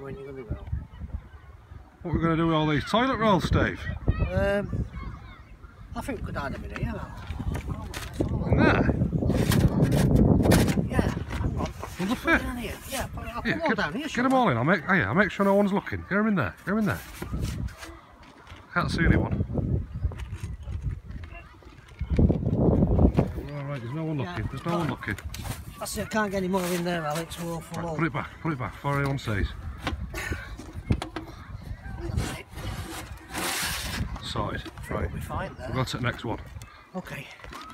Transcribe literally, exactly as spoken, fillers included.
when you're going to go. What are we going to do with all these toilet rolls, Steve? Um, I think we could hide them in here. In there? Yeah, hang on. Will they Put it fit? down here. Yeah, put, I'll put Yeah, them all get, down here. get shall them I? all in. I'll make, oh yeah, I'll make sure no one's looking. Get them in there. Get them in there. Can't see anyone. Alright, there's no one looking. Yeah. There's no one looking. I see, I can't get any more in there, Alex. We're all full. Right, put it back. Put it back before anyone sees. Sorted. Right. We'll be fine there. We'll go to the next one. Okay.